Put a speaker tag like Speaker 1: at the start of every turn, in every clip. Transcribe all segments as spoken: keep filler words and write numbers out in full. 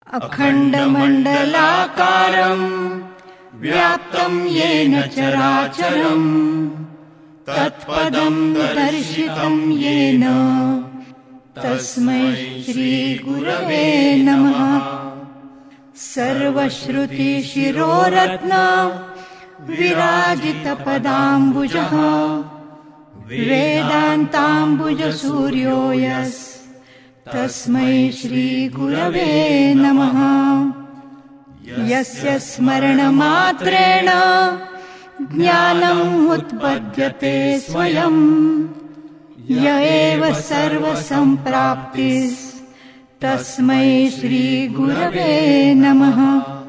Speaker 1: अखण्डमण्डलाकारम् व्याप्तं येन चराचरम् तत्पदं दर्शितं येन तस्मै श्रीगुरवे नमः। सर्वश्रुतिशिरोरत्न विराजितपदाम्बुजः वेदान्ताम्बुजसूर्यो यस् तस्मै श्रीगुरवे नमः। यस्य स्मरणमात्रेण ज्ञानम् उत्पद्यते स्वयं य एव सर्वसम्प्राप्तिस् तस्मै श्रीगुरवे नमः।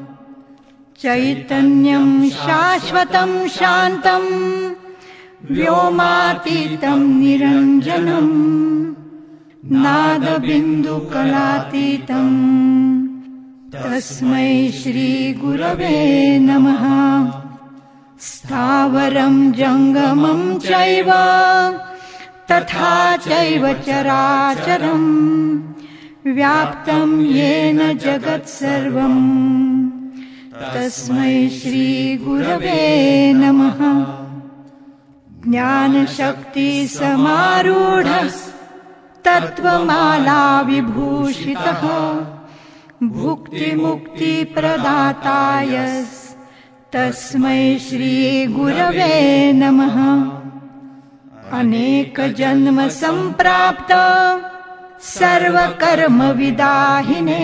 Speaker 1: चैतन्यं शाश्वतं शान्तं व्योमातीतं निरञ्जनं नादबिन्दुकलातीतं तस्मै श्रीगुरवे नमः। स्थावरं जङ्गमं चैव तथा चैव चराचरं व्याप्तं येन जगत्सर्वं तस्मै श्रीगुरवे नमः। ज्ञानशक्तिसमारूढः तत्त्वमाला विभूषितः भुक्तिमुक्तिप्रदाताय तस्मै श्रीगुरवे नमः। अनेकजन्म सम्प्राप्त सर्वकर्मविदाहिने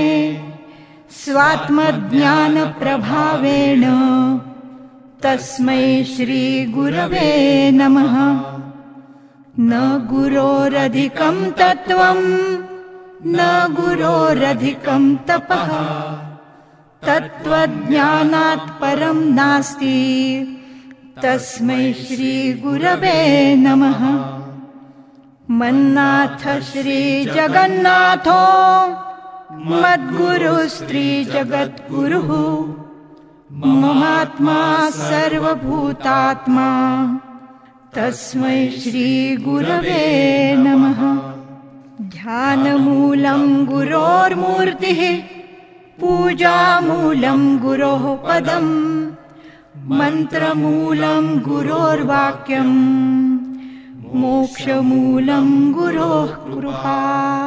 Speaker 1: स्वात्मज्ञानप्रभावेण तस्मै श्रीगुरवे नमः। न गुरोरधिकं तत्त्वं न गुरोरधिकं तपः तत्त्वज्ञानात् परं नास्ति तस्मै श्रीगुरवे नमः। मन्नाथ श्रीजगन्नाथो मद्गुरुस्त्रिजगद्गुरुः ममात्मा सर्वभूतात्मा तस्मै श्रीगुरवे नमः। ध्यानमूलं गुरोर्मूर्तिः पूजामूलं गुरोः पदम् मन्त्रमूलं गुरोर्वाक्यम् मोक्षमूलं गुरोः कृपा।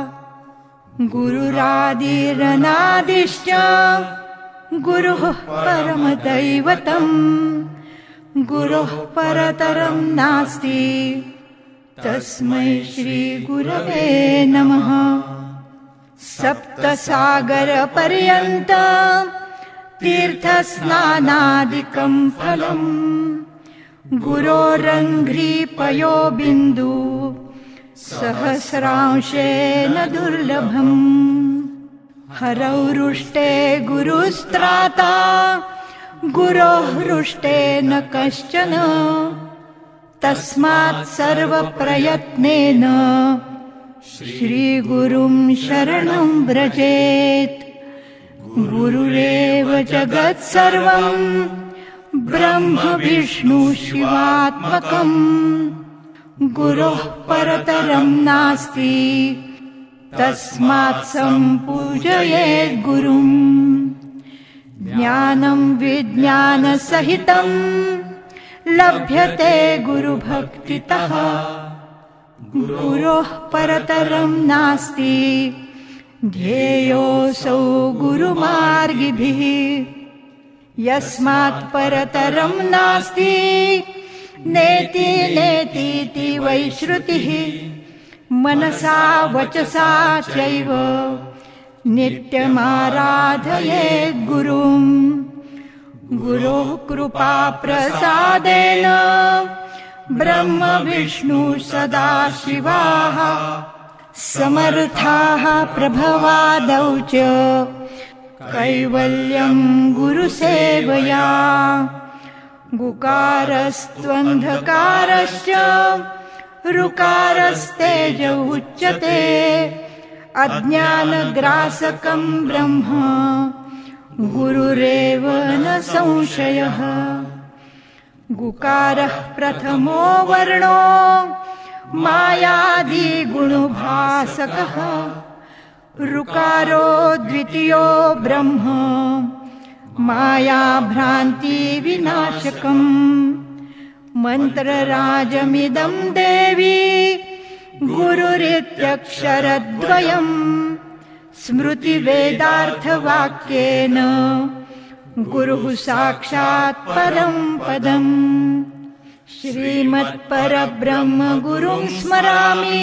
Speaker 1: गुरुरादिरनादिश्च गुरुः परमदैवतम् गुरोः परतरं नास्ति तस्मै श्रीगुरवे नमः। सप्तसागरपर्यन्त तीर्थस्नानादिकं फलम् गुरोरङ्घ्रिपयो बिन्दु सहस्रांशेन दुर्लभम्। हरौ रुष्टे गुरुस्त्राता गुरोः रुष्टे न कश्चन तस्मात् सर्वप्रयत्नेन श्रीगुरुं शरणं व्रजेत्। गुरुरेव जगत्सर्वं ब्रह्म विष्णु शिवात्मकम् गुरोः परतरं नास्ति तस्मात् सम्पूजयेत् गुरुम्। ज्ञानं विज्ञानसहितं लभ्यते गुरुभक्तितः गुरोः परतरं नास्ति ध्येयोऽसौ गुरुमार्गिभिः। यस्मात् परतरं नास्ति नेति नेतीति वै श्रुतिः मनसा वचसा चैव नित्यमाराधयेत् गुरुम्। गुरोः कृपा प्रसादेन ब्रह्म विष्णु सदाशिवाः समर्थाः प्रभवादौ च कैवल्यं गुरुसेवया। गुकारस्त्वन्धकारश्च ऋकारस्तेज उच्यते अज्ञानग्रासकं ब्रह्म गुरुरेव न संशयः। गुकारः प्रथमो वर्णो मायादिगुणभासकः ऋकारो द्वितीयो ब्रह्म माया भ्रान्ति विनाशकम् मन्त्रराजमिदं देवी गुरुरित्यक्षरद्वयम् स्मृतिवेदार्थवाक्येन गुरुः साक्षात् परं पदम् श्रीमत्परब्रह्म गुरुं स्मरामि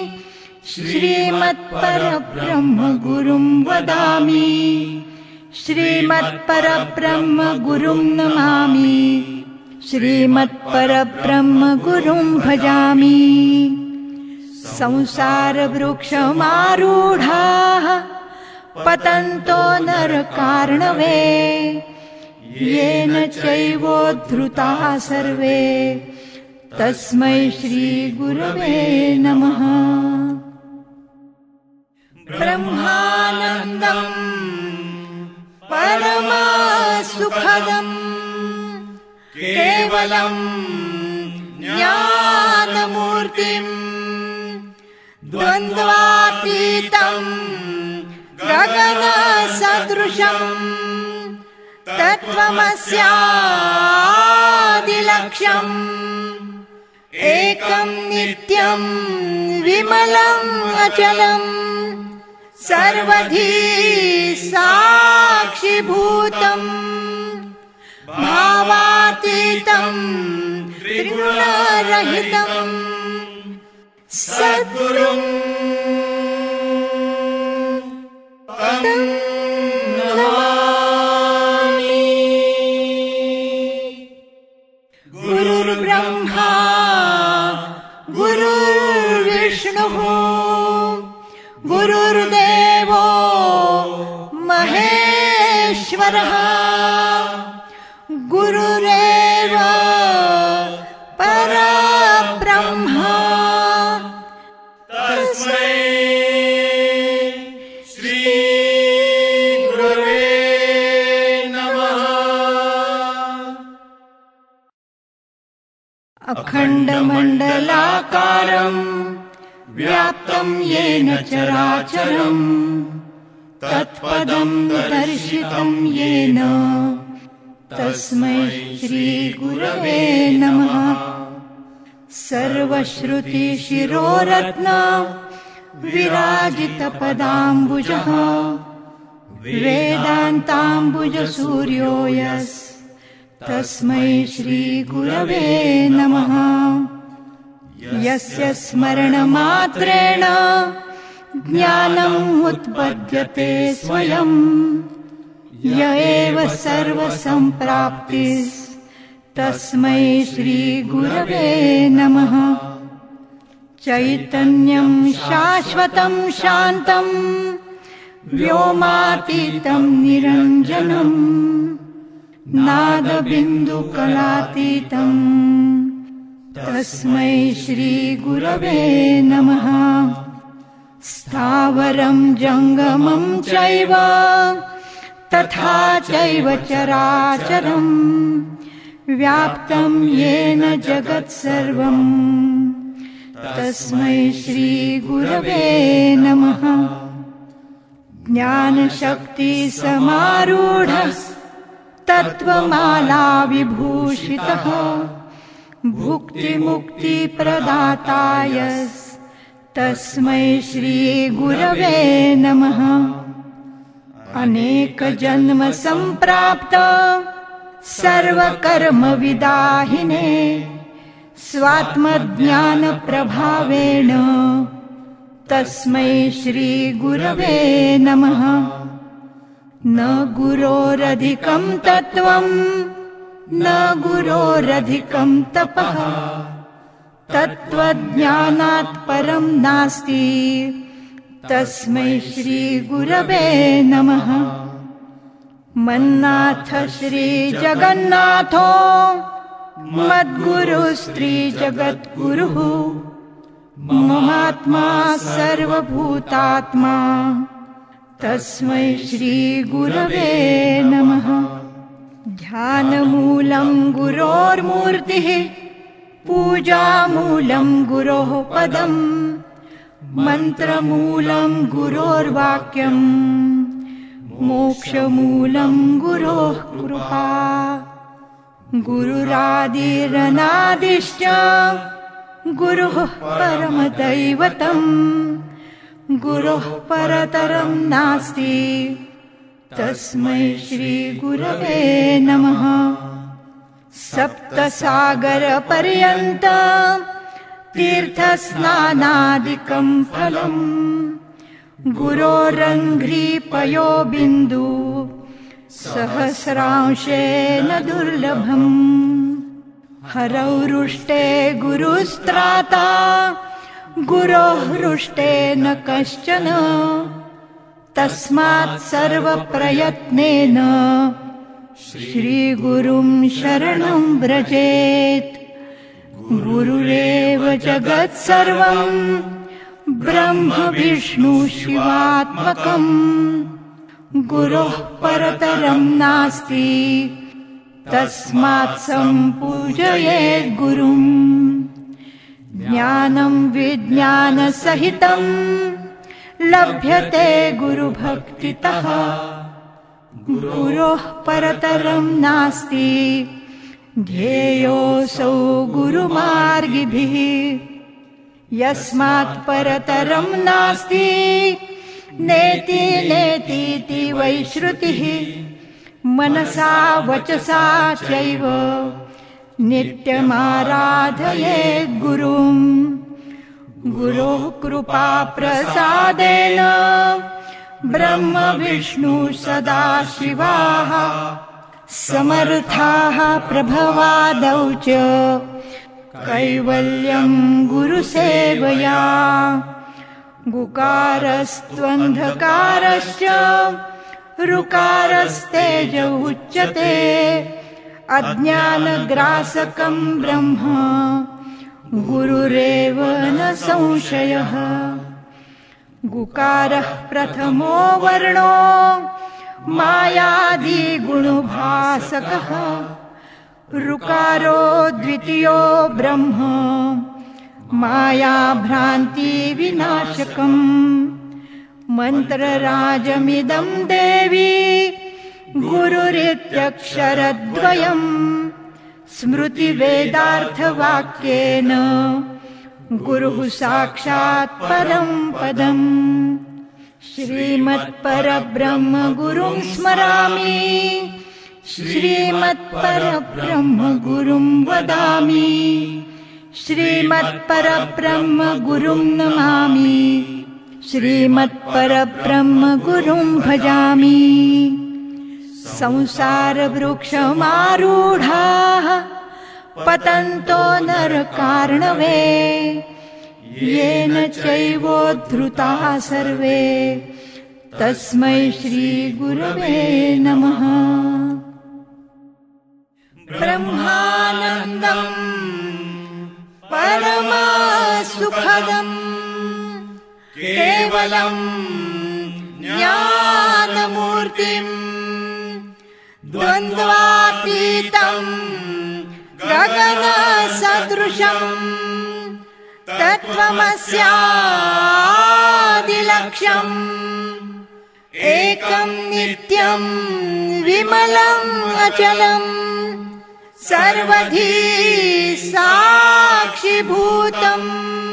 Speaker 1: श्रीमत्परब्रह्म गुरुं वदामि श्रीमत्परब्रह्म गुरुं नमामि श्रीमत्परब्रह्म गुरुं भजामि संसारवृक्षमारूढाः पतन्तो नरकार्णवे येन चैवोद्धृताः सर्वे तस्मै श्रीगुरवे नमः। ब्रह्मानन्दम् परमसुखदम् केवलम् ज्ञानमूर्तिम् द्वन्द्वातीतम् गगनसदृशम् तत्त्वमस्यादिलक्ष्यम् एकम् नित्यम् विमलम् अचलम् सर्वधी साक्षिभूतम् भावातीतम् त्रिगुणरहितम् सद्गुरुम् तं नमामि। गुरुर्ब्रह्मा गुरुर्विष्णुः गुरुर्देवो महेश्वरः गुरुरेव परब्रह्म तस्मै श्रीगुरवे नमः। अखण्डमण्डलाकारम् व्याप्तं येन चराचरम् तत्पदं दर्शितं येन तस्मै श्रीगुरवे नमः। सर्वश्रुतिशिरोरत्न विराजितपदाम्बुजः वेदान्ताम्बुजसूर्यो यस् तस्मै श्रीगुरवे नमः। यस्य स्मरणमात्रेण ज्ञानम् उत्पद्यते स्वयम् य एव सर्वसम्प्राप्तिस् तस्मै श्रीगुरवे नमः। चैतन्यम् शाश्वतम् शान्तम् व्योमातीतम् निरञ्जनम् नादबिन्दुकलातीतम् तस्मै श्रीगुरवे नमः। स्थावरम् जङ्गमम् चैव तथा चैव चराचरम् व्याप्तं येन जगत्सर्वम् तस्मै श्रीगुरवे नमः। ज्ञानशक्तिसमारूढः तत्त्वमाला विभूषितः भुक्तिमुक्तिप्रदाताय तस्मै श्रीगुरवे नमः। अनेकजन्म सम्प्राप्त सर्वकर्मविदाहिने स्वात्मज्ञानप्रभावेण तस्मै श्रीगुरवे नमः। न गुरोरधिकं तत्त्वं न गुरोरधिकं तपः तत्त्वज्ञानात् परं नास्ति तस्मै श्रीगुरवे नमः। मन्नाथ श्रीजगन्नाथो मद्गुरुस्त्रिजगद्गुरुः ममात्मा सर्वभूतात्मा तस्मै श्रीगुरवे नमः। ध्यानमूलं गुरोर्मूर्तिः पूजामूलं गुरोः पदम् मन्त्रमूलं गुरोर्वाक्यम् मोक्षमूलं गुरोः कृपा गुरुरादिरनादिश्च गुरुः परमदैवतम् गुरोः परतरं नास्ति तस्मै श्रीगुरवे नमः। सप्तसागरपर्यन्तं तीर्थस्नानादिकं फलम् गुरोरङ्घ्रिपयो बिन्दु सहस्रांशेन दुर्लभम्। हरौरुष्टे गुरुस्त्राता गुरोः हृष्टे न कश्चन तस्मात् सर्वप्रयत्नेन श्रीगुरुं शरणं व्रजेत्। गुरुरेव जगत्सर्वं ब्रह्म विष्णु शिवात्मकम् गुरोः परतरं नास्ति तस्मात् सम्पूजयेत् गुरुम्। ज्ञानं विज्ञानसहितं लभ्यते गुरुभक्तितः गुरोः परतरं नास्ति ध्येयोऽसौ गुरुमार्गिभिः। यस्मात् परतरं नास्ति नेति नेतीति वै श्रुतिः। मनसा वचसा चैव नित्यमाराधयेत् गुरुम्। गुरोः कृपा प्रसादेन ब्रह्म विष्णु सदाशिवाः समर्थाः प्रभवादौ च कैवल्यं गुरुसेवया। गुकारस्त्वन्धकारश्च ऋकारस्तेज उच्यते अज्ञानग्रासकं ब्रह्म गुरुरेव न संशयः। गुकारः प्रथमो वर्णो मायादिगुणभासकः ऋकारो द्वितीयो ब्रह्म मायाभ्रान्तिविनाशकम्। मन्त्रराजमिदं देवी गुरुरित्यक्षरद्वयम् स्मृतिवेदार्थवाक्येन गुरुः साक्षात् परं पदम्। श्रीमत्परब्रह्म गुरुं स्मरामि श्रीमत्परब्रह्म गुरुं वदामि श्रीमत्परब्रह्म गुरुं नमामि श्रीमत्परब्रह्म गुरुं भजामि। संसारवृक्षमारूढाः पतन्तो नरकार्णवे येन चैवोद्धृताः सर्वे तस्मै श्रीगुरवे नमः। ब्रह्मानन्दम् परमसुखदम् केवलं ज्ञानमूर्तिम् द्वन्द्वातीतं गगनसदृशम् तत्त्वमस्यादिलक्ष्यम् एकं नित्यं विमलम् अचलम् सर्वधी साक्षिभूतम्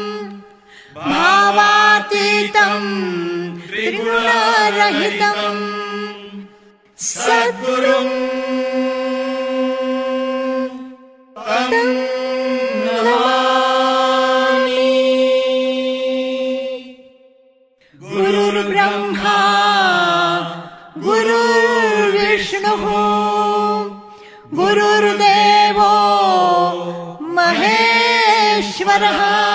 Speaker 1: भावातीतं त्रिगुणरहितम् सद्गुरुं तं नमामि। गुरुर्ब्रह्मा गुरुर्विष्णुः गुरुर्देवो महेश्वरः